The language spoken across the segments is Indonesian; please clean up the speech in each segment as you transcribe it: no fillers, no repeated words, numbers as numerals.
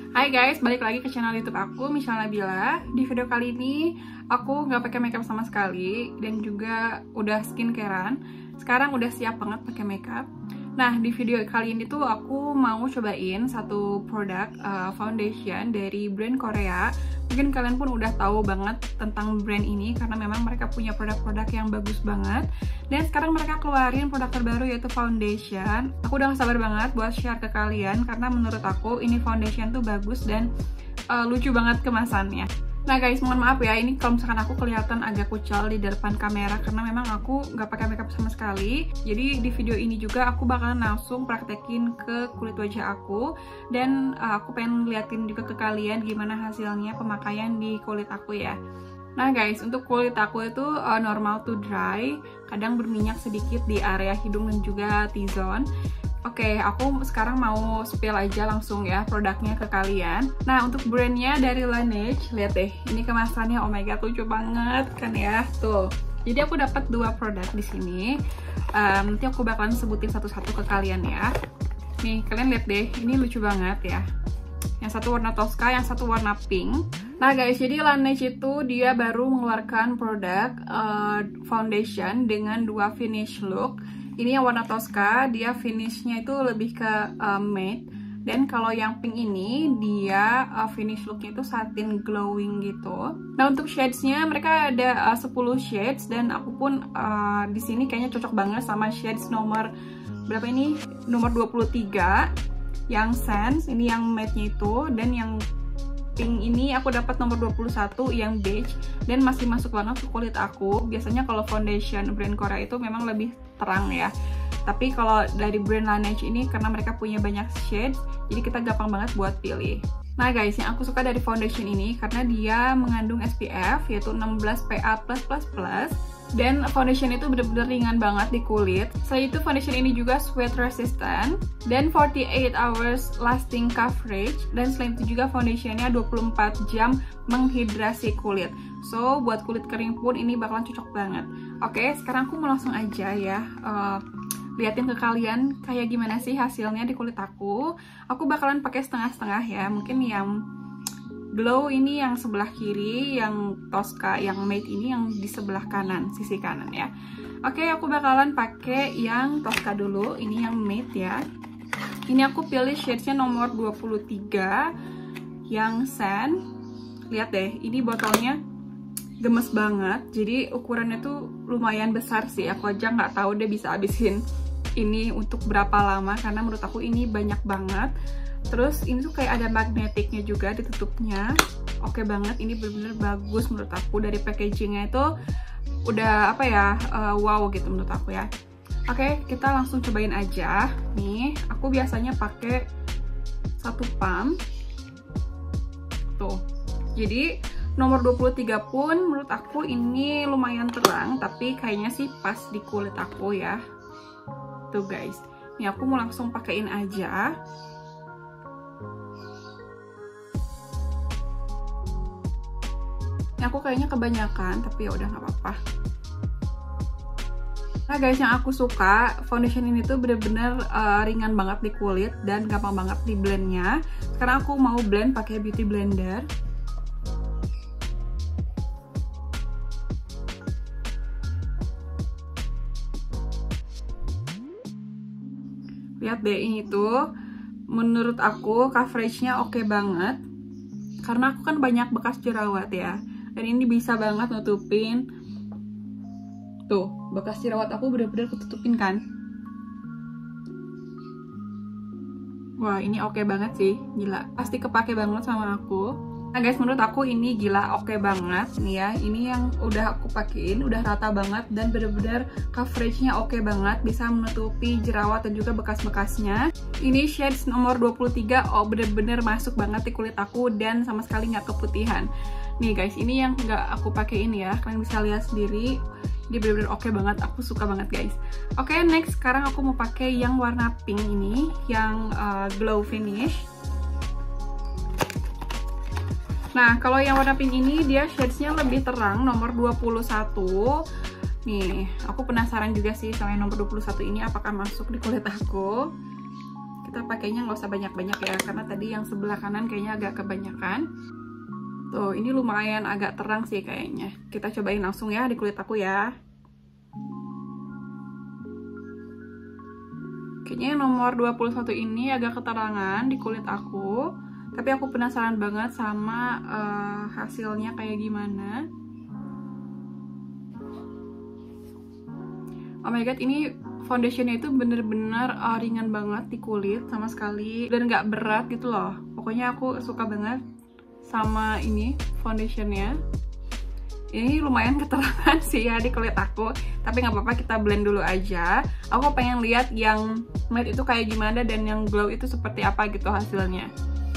Hai guys, balik lagi ke channel YouTube aku, Michelle Nabila. Di video kali ini aku nggak pakai makeup sama sekali dan juga udah skincarean. Sekarang udah siap banget pakai makeup. Nah, di video kali ini tuh aku mau cobain satu produk foundation dari brand Korea. Mungkin kalian pun udah tahu banget tentang brand ini karena memang mereka punya produk-produk yang bagus banget. Dan sekarang mereka keluarin produk terbaru yaitu foundation. Aku udah gak sabar banget buat share ke kalian karena menurut aku ini foundation tuh bagus dan lucu banget kemasannya. Nah guys, mohon maaf ya, ini kalau misalkan aku kelihatan agak kucel di depan kamera karena memang aku nggak pakai makeup sama sekali. Jadi di video ini juga aku bakalan langsung praktekin ke kulit wajah aku dan aku pengen liatin juga ke kalian gimana hasilnya pemakaian di kulit aku ya. Nah guys, untuk kulit aku itu normal to dry, kadang berminyak sedikit di area hidung dan juga T-zone. Oke, aku sekarang mau spill aja langsung ya produknya ke kalian. Nah, untuk brandnya dari Laneige, lihat deh, ini kemasannya, oh my god, lucu banget kan ya, tuh. Jadi aku dapat dua produk di sini. Nanti aku bakalan sebutin satu-satu ke kalian ya. Nih, kalian lihat deh, ini lucu banget ya. Yang satu warna Tosca, yang satu warna pink. Nah guys, jadi Laneige itu dia baru mengeluarkan produk foundation dengan dua finish look. Ini yang warna Tosca, dia finishnya itu lebih ke matte. Dan kalau yang pink ini, dia finish looknya itu satin glowing gitu. Nah untuk shadesnya mereka ada 10 shades dan aku pun di sini kayaknya cocok banget sama shades nomor berapa ini? Nomor 23 yang Sense, ini yang matte-nya itu, dan yang pink ini aku dapat nomor 21 yang beige dan masih masuk banget ke kulit aku. Biasanya kalau foundation brand Korea itu memang lebih terang ya. Tapi kalau dari brand Laneige ini karena mereka punya banyak shades, jadi kita gampang banget buat pilih. Nah guys, yang aku suka dari foundation ini karena dia mengandung SPF yaitu 16 PA+++. Dan foundation itu bener-bener ringan banget di kulit. Selain itu foundation ini juga sweat resistant dan 48 hours lasting coverage. Dan selain itu juga foundationnya 24 jam menghidrasi kulit. So buat kulit kering pun ini bakalan cocok banget. Oke, sekarang aku mau langsung aja ya liatin ke kalian kayak gimana sih hasilnya di kulit aku. Aku bakalan pakai setengah-setengah ya. Mungkin yang glow ini yang sebelah kiri, yang Tosca, yang matte ini yang di sebelah kanan, sisi kanan ya. Oke, aku bakalan pakai yang Tosca dulu. Ini yang matte ya. Ini aku pilih shadesnya nomor 23 yang sand. Lihat deh, ini botolnya gemes banget. Jadi ukurannya tuh lumayan besar sih. Aku aja nggak tahu dia bisa habisin ini untuk berapa lama karena menurut aku ini banyak banget. Terus ini tuh kayak ada magnetiknya juga di tutupnya. Oke banget, ini bener-bener bagus menurut aku. Dari packagingnya itu udah apa ya, wow gitu menurut aku ya. Oke, kita langsung cobain aja. Nih, aku biasanya pakai satu pump. Tuh, jadi nomor 23 pun menurut aku ini lumayan terang, tapi kayaknya sih pas di kulit aku ya. Tuh guys, nih aku mau langsung pakein aja. Aku kayaknya kebanyakan, tapi ya udah nggak apa-apa. Nah guys, yang aku suka foundation ini tuh bener-bener ringan banget di kulit dan gampang banget di blendnya. Sekarang aku mau blend pakai beauty blender. Lihat deh, ini tuh menurut aku coveragenya oke banget. Karena aku kan banyak bekas jerawat ya. Dan ini bisa banget nutupin. Tuh, bekas jerawat aku bener-bener ketutupin kan. Wah, ini oke banget sih. Gila, pasti kepake banget sama aku. Nah guys, menurut aku ini gila oke banget nih ya. Ini yang udah aku pakein, udah rata banget dan bener-bener coveragenya oke banget, bisa menutupi jerawat dan juga bekas-bekasnya. Ini shades nomor 23, oh bener-bener masuk banget di kulit aku dan sama sekali nggak keputihan. Nih guys, ini yang nggak aku pakein ya, kalian bisa lihat sendiri. Dia bener-bener oke banget, aku suka banget guys. Oke, next sekarang aku mau pakai yang warna pink ini, yang glow finish. Nah, kalau yang warna pink ini dia shadesnya lebih terang, nomor 21. Nih, aku penasaran juga sih sama yang nomor 21 ini apakah masuk di kulit aku. kita pakainya nggak usah banyak-banyak ya, karena tadi yang sebelah kanan kayaknya agak kebanyakan. Tuh, ini lumayan agak terang sih kayaknya. Kita cobain langsung ya di kulit aku ya. Kayaknya yang nomor 21 ini agak keterangan di kulit aku, tapi aku penasaran banget sama hasilnya kayak gimana. Oh my god, ini foundationnya itu bener-bener ringan banget di kulit sama sekali, dan nggak berat gitu loh. Pokoknya aku suka banget sama ini foundationnya. Ini lumayan keterangan sih ya di kulit aku, tapi nggak apa-apa, kita blend dulu aja. Aku pengen lihat yang matte itu kayak gimana dan yang glow itu seperti apa gitu hasilnya.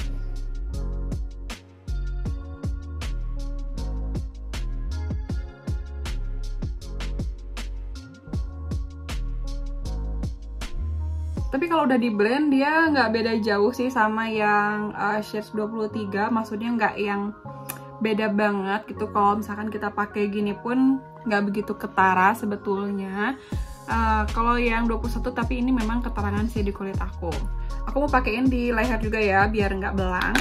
Tapi kalau udah di blend dia nggak beda jauh sih sama yang shades 23, maksudnya nggak yang beda banget gitu. Kalau misalkan kita pakai gini pun nggak begitu ketara sebetulnya. Kalau yang 21 tapi ini memang keterangan sih di kulit aku. Aku mau pakein di leher juga ya biar nggak belang.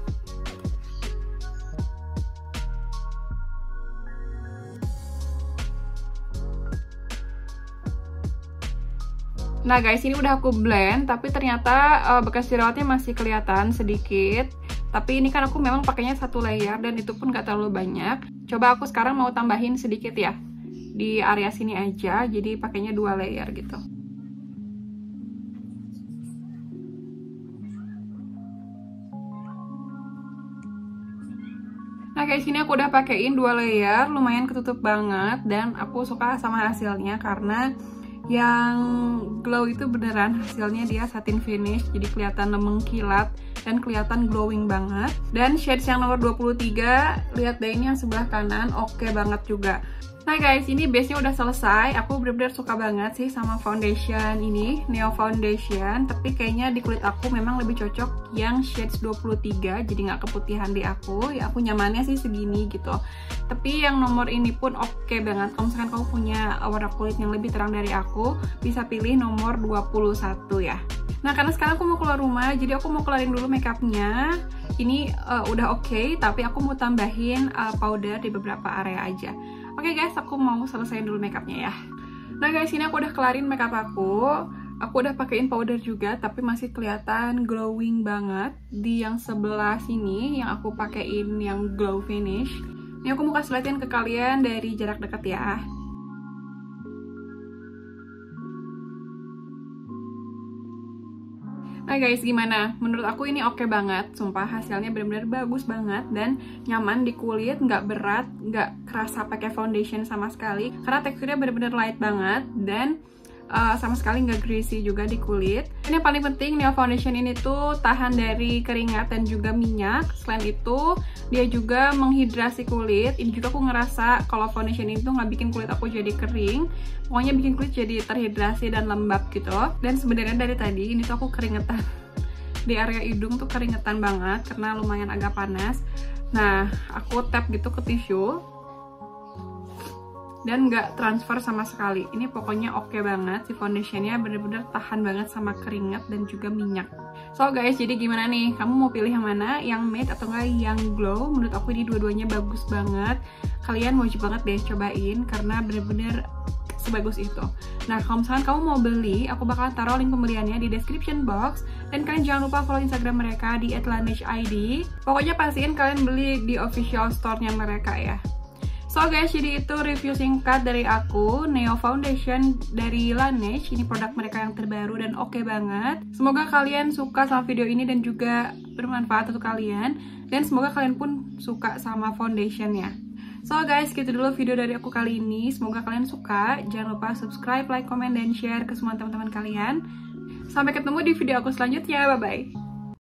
Nah guys, ini udah aku blend, tapi ternyata bekas jerawatnya masih kelihatan sedikit. Tapi ini kan aku memang pakainya satu layer dan itu pun gak terlalu banyak. Coba aku sekarang mau tambahin sedikit ya di area sini aja, jadi pakainya 2 layer gitu. Nah guys, ini aku udah pakein 2 layer, lumayan ketutup banget dan aku suka sama hasilnya karena yang glow itu beneran hasilnya dia satin finish, jadi kelihatan mengkilat dan kelihatan glowing banget. Dan shades yang nomor 23, lihat deh ini yang sebelah kanan, oke banget juga. Nah guys, ini base-nya udah selesai. Aku bener-bener suka banget sih sama foundation ini, Neo Foundation. Tapi kayaknya di kulit aku memang lebih cocok yang shades 23, jadi nggak keputihan di aku. Ya aku nyamannya sih segini gitu. Tapi yang nomor ini pun oke banget. Kalau misalkan kamu punya warna kulit yang lebih terang dari aku, bisa pilih nomor 21 ya. Nah karena sekarang aku mau keluar rumah, jadi aku mau kelarin dulu makeupnya. Ini udah oke, tapi aku mau tambahin powder di beberapa area aja. Oke guys, aku mau selesaiin dulu makeupnya ya. Nah guys, ini aku udah kelarin makeup aku. Aku udah pakein powder juga, tapi masih kelihatan glowing banget. Di yang sebelah sini, yang aku pakein yang glow finish. Ini aku mau kasih liatin ke kalian dari jarak dekat ya. Nah guys, gimana? Menurut aku ini oke banget, sumpah hasilnya benar-benar bagus banget dan nyaman di kulit, nggak berat, nggak kerasa pakai foundation sama sekali, karena teksturnya benar-benar light banget dan sama sekali nggak greasy juga di kulit. Dan yang paling penting, Neo Foundation ini tuh tahan dari keringat dan juga minyak. Selain itu, dia juga menghidrasi kulit. Ini juga aku ngerasa kalau foundation itu nggak bikin kulit aku jadi kering, pokoknya bikin kulit jadi terhidrasi dan lembab gitu. Dan sebenarnya dari tadi ini tuh aku keringetan di area hidung tuh keringetan banget karena lumayan agak panas. Nah, aku tap gitu ke tisu dan nggak transfer sama sekali. Ini pokoknya oke banget, si foundationnya bener-bener tahan banget sama keringat dan juga minyak. So guys, jadi gimana nih? Kamu mau pilih yang mana? Yang matte atau nggak yang glow? Menurut aku ini dua-duanya bagus banget. Kalian wajib banget deh cobain karena bener-bener sebagus itu. Nah, kalau misalkan kamu mau beli, aku bakalan taruh link pembeliannya di description box. Dan kalian jangan lupa follow Instagram mereka di @laneshid. Pokoknya pastiin kalian beli di official store-nya mereka ya. So guys, jadi itu review singkat dari aku, Neo Foundation dari Laneige. Ini produk mereka yang terbaru dan oke banget. Semoga kalian suka sama video ini dan juga bermanfaat untuk kalian. Dan semoga kalian pun suka sama foundationnya. So guys, gitu dulu video dari aku kali ini. Semoga kalian suka. Jangan lupa subscribe, like, comment, dan share ke semua teman-teman kalian. Sampai ketemu di video aku selanjutnya. Bye-bye.